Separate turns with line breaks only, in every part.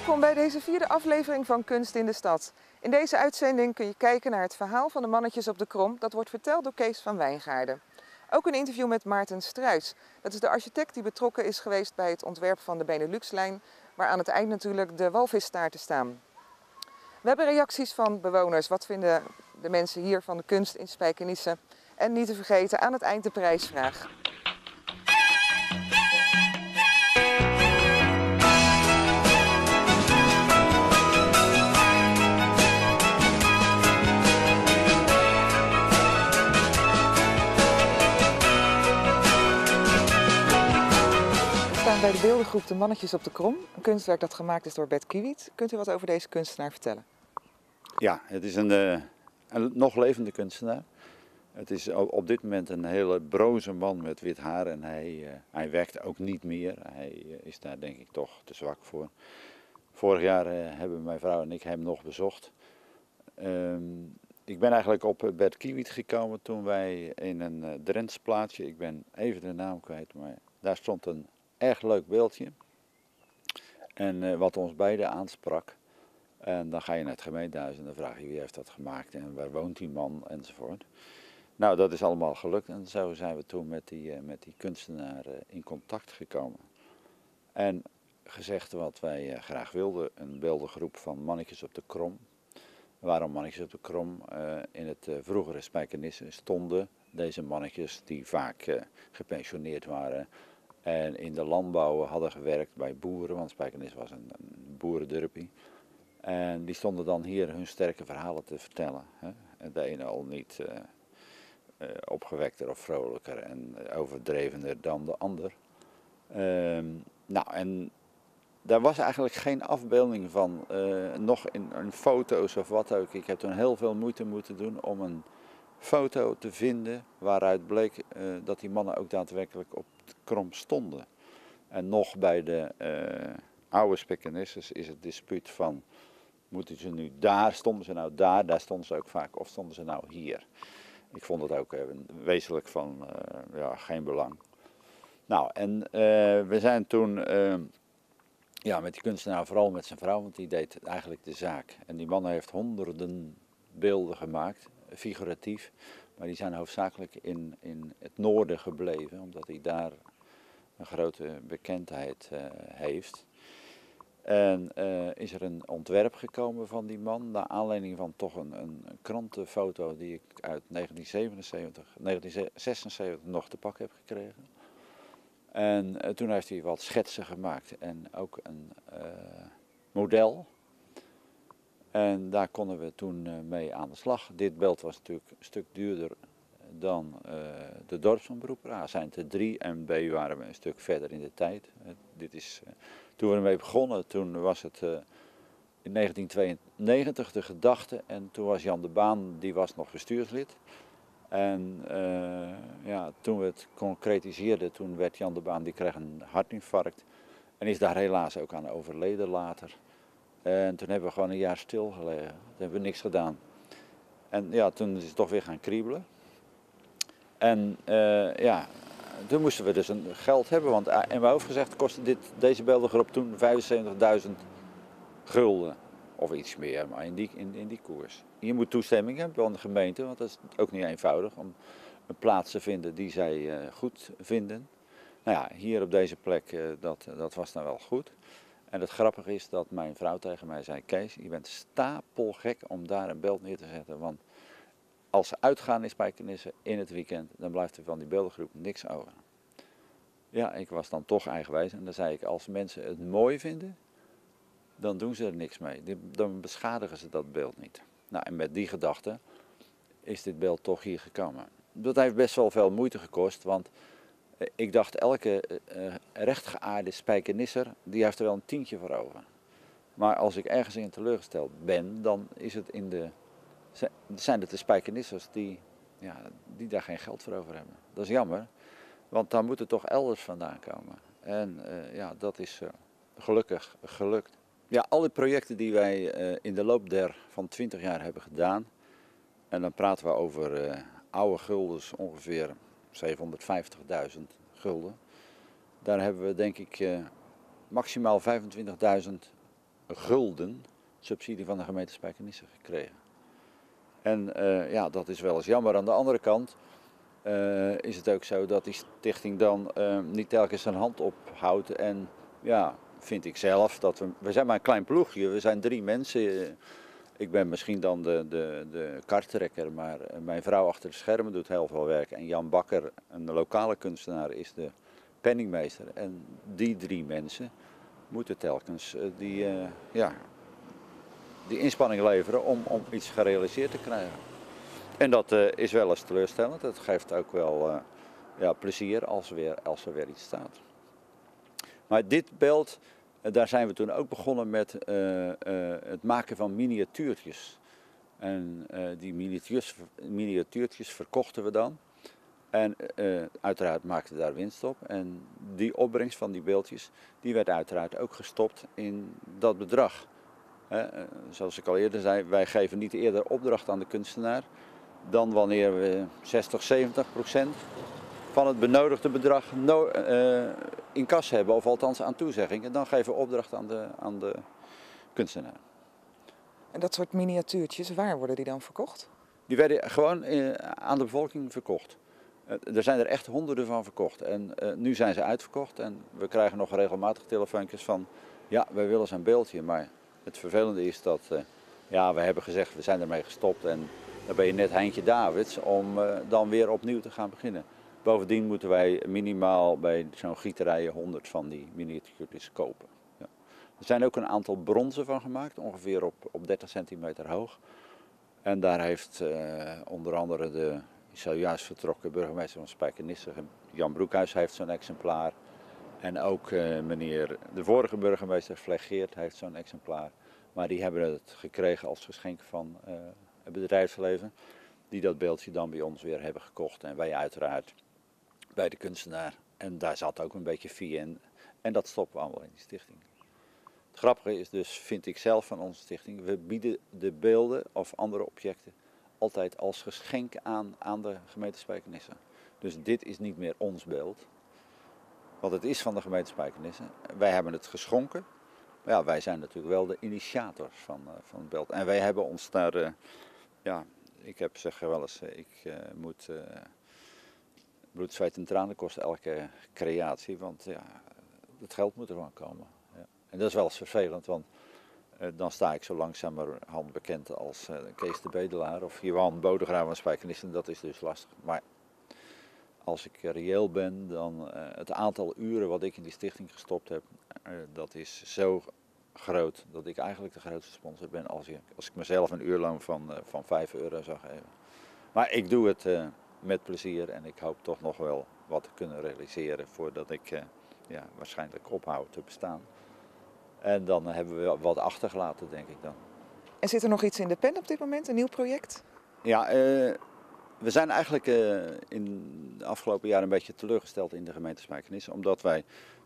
Welkom bij deze vierde aflevering van Kunst in de Stad. In deze uitzending kun je kijken naar het verhaal van de mannetjes op de Krom. Dat wordt verteld door Kees van Wijngaarden. Ook een interview met Maarten Struijs. Dat is de architect die betrokken is geweest bij het ontwerp van de Benelux-lijn, waar aan het eind natuurlijk de walvisstaarten staan. We hebben reacties van bewoners. Wat vinden de mensen hier van de kunst in Spijkenisse? En niet te vergeten aan het eind de prijsvraag. We staan bij de beeldengroep De Mannetjes op de Krom. Een kunstwerk dat gemaakt is door Bert Kiewiet. Kunt u wat over deze kunstenaar vertellen?
Ja, het is een nog levende kunstenaar. Het is op dit moment een hele broze man met wit haar en hij werkt ook niet meer. Hij is daar denk ik toch te zwak voor. Vorig jaar hebben mijn vrouw en ik hem nog bezocht. Ik ben eigenlijk op Bert Kiewiet gekomen toen wij in een Drents plaatsje, ik ben even de naam kwijt, maar daar stond een erg leuk beeldje. En wat ons beiden aansprak. En dan ga je naar het gemeentehuis en dan vraag je wie heeft dat gemaakt en waar woont die man enzovoort. Nou, dat is allemaal gelukt en zo zijn we toen met die kunstenaar in contact gekomen. En gezegd wat wij graag wilden, een beeldengroep van mannetjes op de Krom. Waarom mannetjes op de Krom? In het vroegere Spijkenisse stonden deze mannetjes die vaak gepensioneerd waren en in de landbouw hadden gewerkt bij boeren, want Spijkenisse was een boerendorpje. En die stonden dan hier hun sterke verhalen te vertellen. Hè? De ene al niet opgewekter of vrolijker en overdrevener dan de ander. Nou, en daar was eigenlijk geen afbeelding van, nog in foto's of wat ook. Ik heb toen heel veel moeite moeten doen om een foto te vinden waaruit bleek dat die mannen ook daadwerkelijk op de Krom stonden. En nog bij de oude Spijkenissers is het dispuut van, moeten ze nu daar, stonden ze nou daar stonden ze ook vaak, of stonden ze nou hier? Ik vond het ook wezenlijk van, ja, geen belang. Nou, en we zijn toen, ja, met die kunstenaar, vooral met zijn vrouw, want die deed eigenlijk de zaak. En die man heeft honderden beelden gemaakt, figuratief, maar die zijn hoofdzakelijk in het noorden gebleven, omdat hij daar een grote bekendheid heeft. En is er een ontwerp gekomen van die man, naar aanleiding van toch een krantenfoto die ik uit 1976 nog te pak heb gekregen. En toen heeft hij wat schetsen gemaakt en ook een model. En daar konden we toen mee aan de slag. Dit beeld was natuurlijk een stuk duurder dan de dorpsomroeper. A zijn het er 3 en B waren we een stuk verder in de tijd. Dit is, toen we ermee begonnen, toen was het in 1992 de gedachte en toen was Jan de Baan, die was nog bestuurslid. En ja, toen we het concretiseerden, toen werd Jan de Baan, die kreeg een hartinfarct en is daar helaas ook aan overleden later. En toen hebben we gewoon een jaar stilgelegen, toen hebben we niks gedaan. En ja, toen is het toch weer gaan kriebelen. En ja, toen moesten we dus een geld hebben, want in mijn hoofd gezegd kostte deze beeldengroep toen 75.000 gulden. Of iets meer, maar in die koers. Je moet toestemming hebben van de gemeente, want dat is ook niet eenvoudig om een plaats te vinden die zij goed vinden. Nou ja, hier op deze plek, dat was dan wel goed. En het grappige is dat mijn vrouw tegen mij zei, Kees, je bent stapelgek om daar een beeld neer te zetten, want als ze uitgaan in Spijkenisse in het weekend, dan blijft er van die beeldengroep niks over. Ja, ik was dan toch eigenwijs en dan zei ik, als mensen het mooi vinden, dan doen ze er niks mee. Dan beschadigen ze dat beeld niet. Nou, en met die gedachte is dit beeld toch hier gekomen. Dat heeft best wel veel moeite gekost, want ik dacht elke rechtgeaarde Spijkenisser, die heeft er wel een tientje voor over. Maar als ik ergens in teleurgesteld ben, dan is het zijn het de Spijkenissers die daar geen geld voor over hebben. Dat is jammer, want dan moet het toch elders vandaan komen. En ja, dat is gelukkig gelukt. Ja, alle projecten die wij in de loop van 20 jaar hebben gedaan, en dan praten we over oude guldens, ongeveer 750.000 gulden. Daar hebben we denk ik maximaal 25.000 gulden subsidie van de gemeente Spijkenisse gekregen. En ja, dat is wel eens jammer. Aan de andere kant is het ook zo dat die stichting dan niet telkens zijn hand ophoudt. En ja, vind ik zelf, dat we zijn maar een klein ploegje, we zijn 3 mensen. Ik ben misschien dan de karttrekker, maar mijn vrouw achter de schermen doet heel veel werk. En Jan Bakker, een lokale kunstenaar, is de penningmeester. En die 3 mensen moeten telkens die inspanning leveren om iets gerealiseerd te krijgen. En dat is wel eens teleurstellend. Het geeft ook wel plezier als er weer iets staat. Maar dit beeld, daar zijn we toen ook begonnen met het maken van miniatuurtjes. En die miniatuurtjes verkochten we dan. En uiteraard maakten we daar winst op. En die opbrengst van die beeldjes, die werd uiteraard ook gestopt in dat bedrag. Zoals ik al eerder zei, wij geven niet eerder opdracht aan de kunstenaar dan wanneer we 60-70% van het benodigde bedrag in kas hebben, of althans aan toezegging. En dan geven we opdracht aan de kunstenaar.
En dat soort miniatuurtjes, waar worden die dan verkocht?
Die werden gewoon aan de bevolking verkocht. Er zijn er echt honderden van verkocht. En nu zijn ze uitverkocht en we krijgen nog regelmatig telefoontjes van, ja, wij willen zo'n beeldje, maar het vervelende is dat we hebben gezegd, we zijn ermee gestopt en dan ben je net Heintje Davids om dan weer opnieuw te gaan beginnen. Bovendien moeten wij minimaal bij zo'n gieterijen 100 van die miniatuurtjes kopen. Ja. Er zijn ook een aantal bronzen van gemaakt, ongeveer op 30 centimeter hoog. En daar heeft onder andere de zojuist vertrokken burgemeester van Spijkenisse, Jan Broekhuis, heeft zo'n exemplaar. En ook de vorige burgemeester Vlegeert heeft zo'n exemplaar. Maar die hebben het gekregen als geschenk van het bedrijfsleven. Die dat beeldje dan bij ons weer hebben gekocht. En wij uiteraard bij de kunstenaar. En daar zat ook een beetje fee in. En dat stoppen we allemaal in die stichting. Het grappige is dus, vind ik zelf van onze stichting, we bieden de beelden of andere objecten altijd als geschenk aan de gemeente Spijkenisse. Dus dit is niet meer ons beeld. Want het is van de gemeente Spijkenisse. Wij hebben het geschonken. Maar ja, wij zijn natuurlijk wel de initiators van het beeld. En wij hebben ons daar, ik heb zeggen wel eens, moet bloed, zweet en tranen kosten elke creatie. Want ja, het geld moet ervan komen. Ja. En dat is wel eens vervelend, want dan sta ik zo langzamerhand bekend als Kees de Bedelaar of Johan Bodegraaf van Spijkenisse. Dat is dus lastig. Maar als ik reëel ben, dan het aantal uren wat ik in die stichting gestopt heb, dat is zo groot dat ik eigenlijk de grootste sponsor ben als ik mezelf een uurloon van 5 euro zou geven. Maar ik doe het met plezier en ik hoop toch nog wel wat te kunnen realiseren voordat ik waarschijnlijk ophoud te bestaan. En dan hebben we wat achtergelaten, denk ik dan.
En zit er nog iets in de pen op dit moment, een nieuw project?
Ja, we zijn eigenlijk in de afgelopen jaren een beetje teleurgesteld in de gemeente Spijkenisse, omdat wij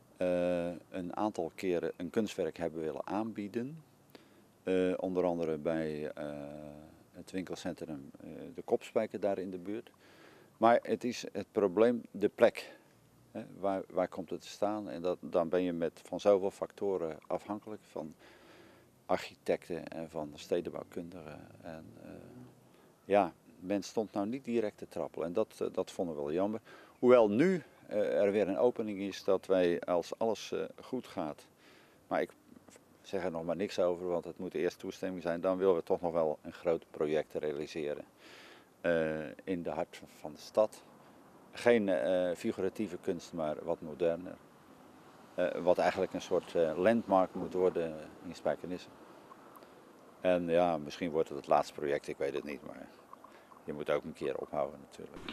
een aantal keren een kunstwerk hebben willen aanbieden. Onder andere bij het winkelcentrum De Kopspijker daar in de buurt. Maar het is het probleem de plek. Waar komt het te staan? En dan ben je van zoveel factoren afhankelijk, van architecten en van stedenbouwkundigen. En men stond nou niet direct te trappelen en dat vonden we wel jammer. Hoewel nu er weer een opening is dat wij, als alles goed gaat, maar ik zeg er nog maar niks over, want het moet eerst toestemming zijn, dan willen we toch nog wel een groot project realiseren in de hart van de stad. Geen figuratieve kunst, maar wat moderner. Wat eigenlijk een soort landmark moet worden in Spijkenisse. En ja, misschien wordt het laatste project, ik weet het niet, maar je moet ook een keer ophouden natuurlijk.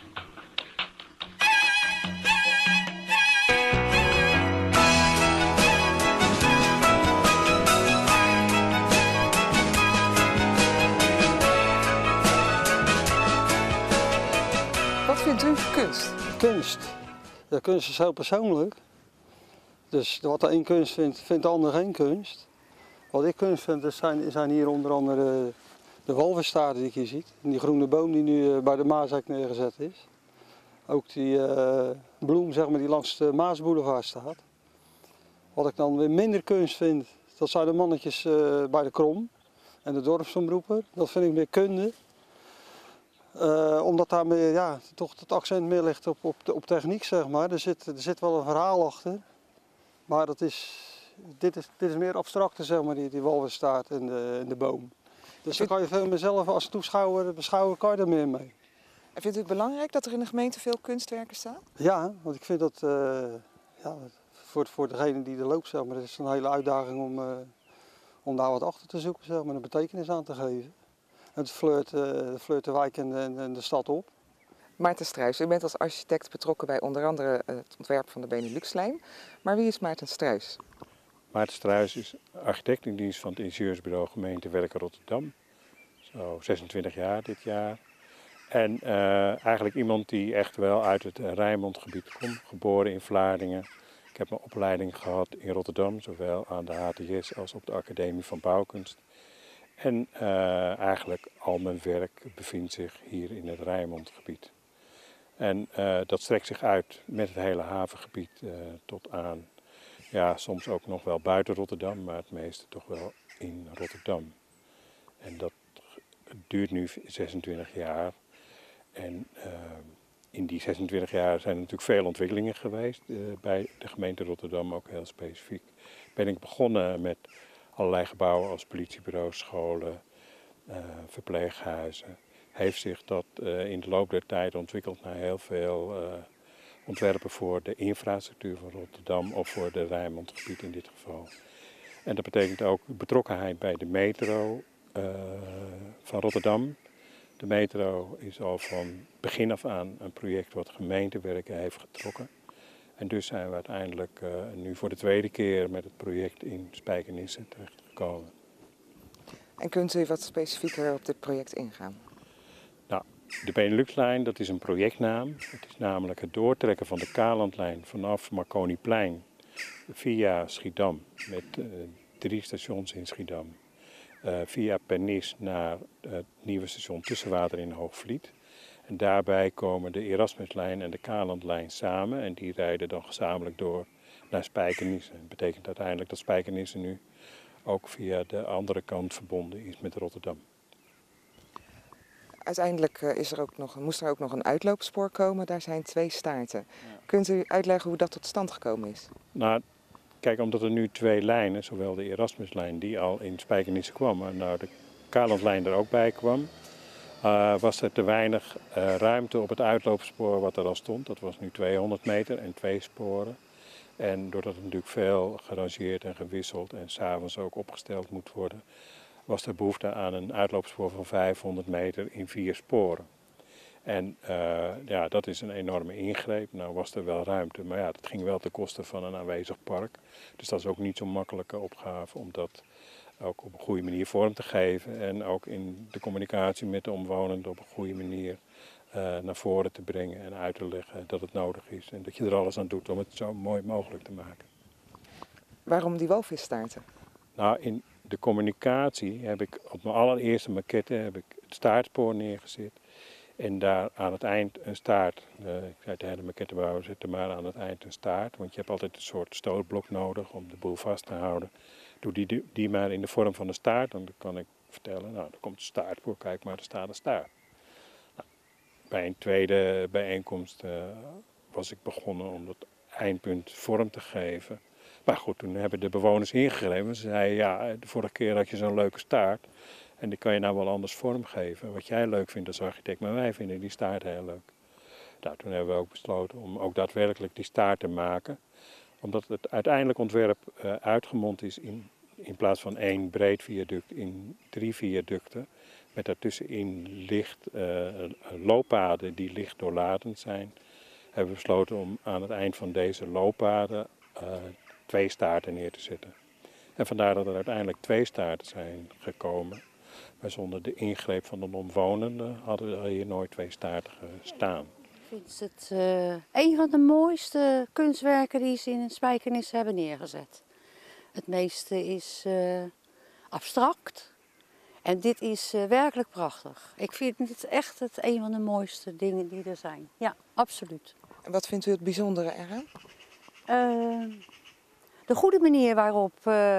Wat vindt u kunst?
Kunst. Ja, kunst is heel persoonlijk. Dus wat de een kunst vindt, vindt de ander geen kunst. Wat ik kunst vind, zijn hier onder andere de walvisstaarten die ik hier ziet. En die groene boom die nu bij de Maashek neergezet is. Ook die bloem, zeg maar, die langs de Maasboulevard staat. Wat ik dan weer minder kunst vind, Dat zijn de mannetjes bij de Krom en de dorpsomroeper. Dat vind ik meer kunde. Omdat daar meer, ja, toch het accent meer ligt op techniek, zeg maar. Er zit wel een verhaal achter. Maar dit is meer abstracte, zeg maar, die walvisstaart en de boom. Dus daar kan je veel meer zelf als toeschouwer beschouwen, kan je er meer mee.
En vindt u het belangrijk dat er in de gemeente veel kunstwerken staan?
Ja, want ik vind dat ja, voor degene die er loopt, zeg maar, het is een hele uitdaging om daar wat achter te zoeken, zeg maar, een betekenis aan te geven. Het fleurt de wijk en de stad op.
Maarten Struijs, u bent als architect betrokken bij onder andere het ontwerp van de Beneluxlijn. Maar wie is Maarten Struijs?
Maarten Struijs is architect in dienst van het ingenieursbureau Gemeentewerken Rotterdam. Zo 26 jaar dit jaar. En eigenlijk iemand die echt wel uit het Rijnmondgebied komt, geboren in Vlaardingen. Ik heb mijn opleiding gehad in Rotterdam, zowel aan de HTS als op de Academie van Bouwkunst. En eigenlijk al mijn werk bevindt zich hier in het Rijnmondgebied. En dat strekt zich uit met het hele havengebied tot aan, ja, soms ook nog wel buiten Rotterdam, maar het meeste toch wel in Rotterdam. En dat duurt nu 26 jaar. En in die 26 jaar zijn er natuurlijk veel ontwikkelingen geweest. Bij de gemeente Rotterdam ook heel specifiek. Ben ik begonnen met allerlei gebouwen als politiebureaus, scholen, verpleeghuizen. Heeft zich dat in de loop der tijd ontwikkeld naar heel veel ontwerpen voor de infrastructuur van Rotterdam of voor de Rijnmondgebied in dit geval. En dat betekent ook betrokkenheid bij de metro van Rotterdam. De metro is al van begin af aan een project wat gemeentewerken heeft getrokken. En dus zijn we uiteindelijk nu voor de tweede keer met het project in Spijkenisse terechtgekomen.
En kunt u wat specifieker op dit project ingaan?
Nou, de Beneluxlijn, dat is een projectnaam. Het is namelijk het doortrekken van de Kalandlijn vanaf Marconiplein via Schiedam, met 3 stations in Schiedam. Via Pernis naar het nieuwe station Tussenwater in Hoogvliet. En daarbij komen de Erasmuslijn en de Kalandlijn samen en die rijden dan gezamenlijk door naar Spijkenisse. Dat betekent uiteindelijk dat Spijkenisse nu ook via de andere kant verbonden is met Rotterdam.
Uiteindelijk moest er ook nog een uitloopspoor komen, daar zijn 2 staarten. Ja. Kunt u uitleggen hoe dat tot stand gekomen is?
Nou, kijk, omdat er nu 2 lijnen, zowel de Erasmuslijn die al in Spijkenisse kwam, en nou de Kalandlijn er ook bij kwam, was er te weinig ruimte op het uitloopspoor wat er al stond. Dat was nu 200 meter en 2 sporen. En doordat het natuurlijk veel gerangeerd en gewisseld en s'avonds ook opgesteld moet worden, was er behoefte aan een uitloopspoor van 500 meter in 4 sporen. En ja, dat is een enorme ingreep. Nou was er wel ruimte, maar ja, dat ging wel ten koste van een aanwezig park. Dus dat is ook niet zo'n makkelijke opgave om dat ook op een goede manier vorm te geven. En ook in de communicatie met de omwonenden op een goede manier naar voren te brengen en uit te leggen dat het nodig is. En dat je er alles aan doet om het zo mooi mogelijk te maken.
Waarom die walvisstaarten? Nou,
in de communicatie heb ik op mijn allereerste maquette het staartspoor neergezet. En daar aan het eind een staart. Ik zei tegen de maquettebouwer, zet er maar aan het eind een staart. Want je hebt altijd een soort stootblok nodig om de boel vast te houden. Doe die maar in de vorm van een staart. Dan kan ik vertellen, nou, er komt een staartpoor, kijk maar, er staat een staart. Nou, bij een tweede bijeenkomst was ik begonnen om dat eindpunt vorm te geven. Maar goed, toen hebben de bewoners ingegrepen. Ze zeiden, ja, de vorige keer had je zo'n leuke staart. En die kan je nou wel anders vormgeven. Wat jij leuk vindt als architect, maar wij vinden die staart heel leuk. Nou, toen hebben we ook besloten om ook daadwerkelijk die staart te maken. Omdat het uiteindelijk ontwerp uitgemond is in plaats van 1 breed viaduct in 3 viaducten. Met daartussenin looppaden die licht doorlatend zijn. Hebben we besloten om aan het eind van deze looppaden 2 staarten neer te zetten. En vandaar dat er uiteindelijk 2 staarten zijn gekomen. Maar zonder de ingreep van de omwonenden hadden er hier nooit 2 staarten gestaan.
Ik vind het een van de mooiste kunstwerken die ze in Spijkenisse hebben neergezet. Het meeste is abstract en dit is werkelijk prachtig. Ik vind dit echt een van de mooiste dingen die er zijn. Ja, absoluut.
En wat vindt u het bijzondere eraan?
De goede manier waarop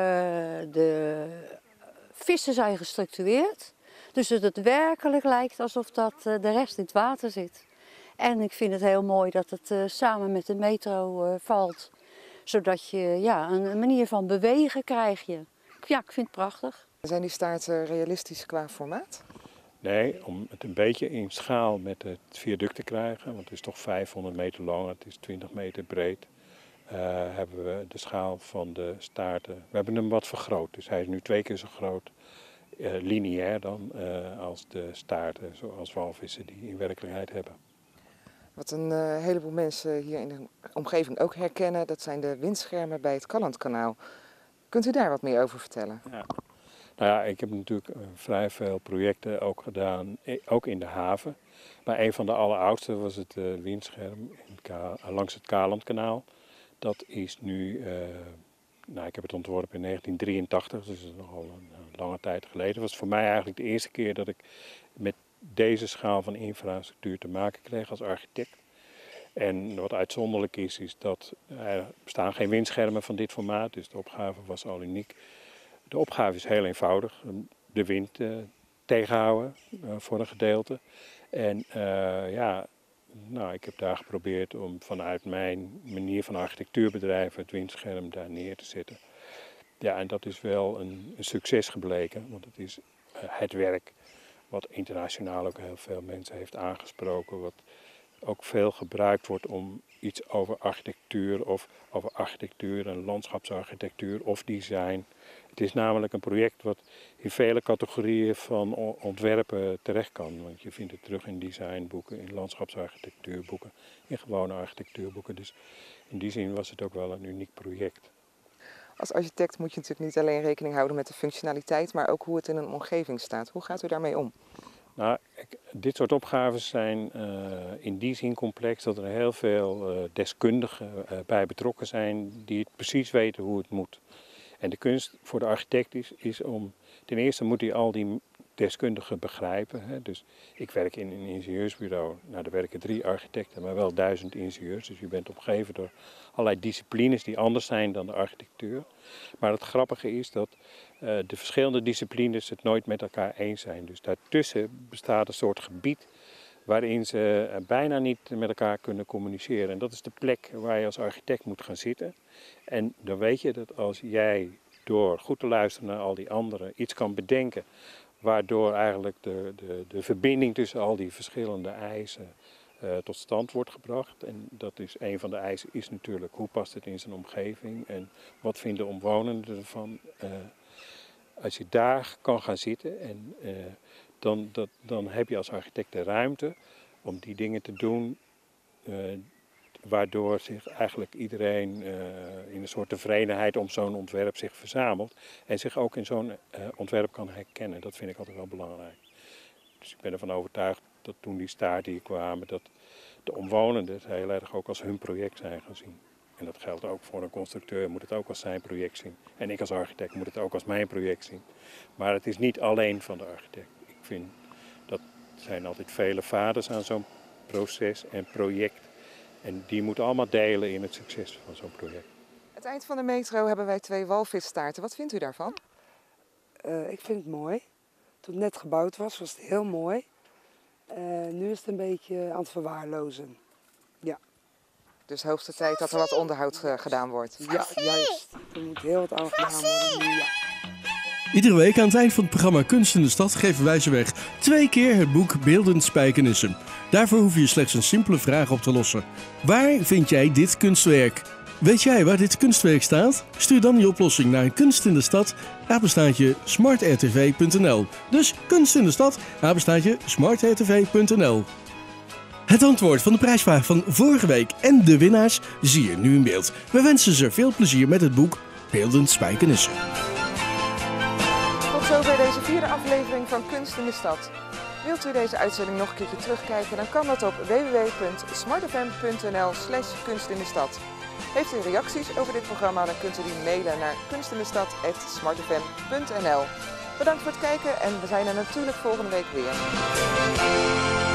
de vissen zijn gestructureerd. Dus dat het werkelijk lijkt alsof dat de rest in het water zit. En ik vind het heel mooi dat het samen met de metro valt. Zodat je een manier van bewegen krijgt. Ja, ik vind het prachtig.
Zijn die staarten realistisch qua formaat?
Nee, om het een beetje in schaal met het viaduct te krijgen, want het is toch 500 meter lang, het is 20 meter breed, hebben we de schaal van de staarten. We hebben hem wat vergroot, dus hij is nu 2 keer zo groot, lineair dan, als de staarten zoals walvissen die in werkelijkheid hebben.
Wat een heleboel mensen hier in de omgeving ook herkennen, dat zijn de windschermen bij het Calandkanaal. Kunt u daar wat meer over vertellen?
Ja. Nou ja, ik heb natuurlijk vrij veel projecten ook gedaan, ook in de haven. Maar een van de alleroudste was het windscherm langs het Calandkanaal. Dat is nu, ik heb het ontworpen in 1983, dus dat is nogal een lange tijd geleden. Het was voor mij eigenlijk de eerste keer dat ik met deze schaal van infrastructuur te maken kreeg als architect. En wat uitzonderlijk is dat er bestaan geen windschermen van dit formaat, dus de opgave was al uniek. De opgave is heel eenvoudig, de wind tegenhouden voor een gedeelte. En ik heb daar geprobeerd om vanuit mijn manier van architectuurbedrijven het windscherm daar neer te zetten. Ja, en dat is wel een succes gebleken, want het is het werk wat internationaal ook heel veel mensen heeft aangesproken. Wat ook veel gebruikt wordt om iets over architectuur en landschapsarchitectuur of design. Het is namelijk een project wat in vele categorieën van ontwerpen terecht kan. Want je vindt het terug in designboeken, in landschapsarchitectuurboeken, in gewone architectuurboeken. Dus in die zin was het ook wel een uniek project.
Als architect moet je natuurlijk niet alleen rekening houden met de functionaliteit, maar ook hoe het in een omgeving staat. Hoe gaat u daarmee om?
Nou, dit soort opgaven zijn in die zin complex dat er heel veel deskundigen bij betrokken zijn die het precies weten hoe het moet. En de kunst voor de architect is om, ten eerste moet hij al die deskundigen begrijpen. Hè. Dus ik werk in een ingenieursbureau, nou daar werken 3 architecten, maar wel 1000 ingenieurs. Dus je bent omgeven door allerlei disciplines die anders zijn dan de architectuur. Maar het grappige is dat de verschillende disciplines het nooit met elkaar eens zijn. Dus daartussen bestaat een soort gebied waarin ze bijna niet met elkaar kunnen communiceren. En dat is de plek waar je als architect moet gaan zitten. En dan weet je dat als jij door goed te luisteren naar al die anderen iets kan bedenken, waardoor eigenlijk de verbinding tussen al die verschillende eisen tot stand wordt gebracht. En dat is een van de eisen is natuurlijk hoe past het in zijn omgeving en wat vinden omwonenden ervan. Als je daar kan gaan zitten en dan heb je als architect de ruimte om die dingen te doen waardoor zich eigenlijk iedereen in een soort tevredenheid om zo'n ontwerp zich verzamelt en zich ook in zo'n ontwerp kan herkennen. Dat vind ik altijd wel belangrijk. Dus ik ben ervan overtuigd dat toen die staarten hier kwamen, dat de omwonenden het heel erg ook als hun project zijn gaan zien. En dat geldt ook voor een constructeur, moet het ook als zijn project zien. En ik als architect moet het ook als mijn project zien. Maar het is niet alleen van de architect. Ik vind dat er zijn altijd vele vaders aan zo'n proces en project. En die moeten allemaal delen in het succes van zo'n project.
Aan het eind van de metro hebben wij 2 walvisstaarten. Wat vindt u daarvan?
Ik vind het mooi. Toen het net gebouwd was, was het heel mooi. Nu is het een beetje aan het verwaarlozen. Ja.
Dus hoogste tijd dat er wat onderhoud gedaan wordt.
Ja, juist. Er moet heel wat aan gedaan worden. Ja.
Iedere week aan het eind van het programma Kunst in de Stad geven wij ze weg 2 keer het boek Beeldend Spijkenissen. Daarvoor hoef je slechts een simpele vraag op te lossen. Waar vind jij dit kunstwerk? Weet jij waar dit kunstwerk staat? Stuur dan je oplossing naar Kunstindestad, @smartrtv.nl. Dus Kunst in de Stad, @smartrtv.nl. Het antwoord van de prijsvraag van vorige week en de winnaars zie je nu in beeld. We wensen ze veel plezier met het boek Beeldend Spijkenissen.
Tot zover deze 4e aflevering van Kunst in de Stad. Wilt u deze uitzending nog een keertje terugkijken, dan kan dat op www.smartfm.nl/kunstindestad. Heeft u reacties over dit programma, dan kunt u die mailen naar kunstindestad@smartfm.nl. Bedankt voor het kijken en we zijn er natuurlijk volgende week weer.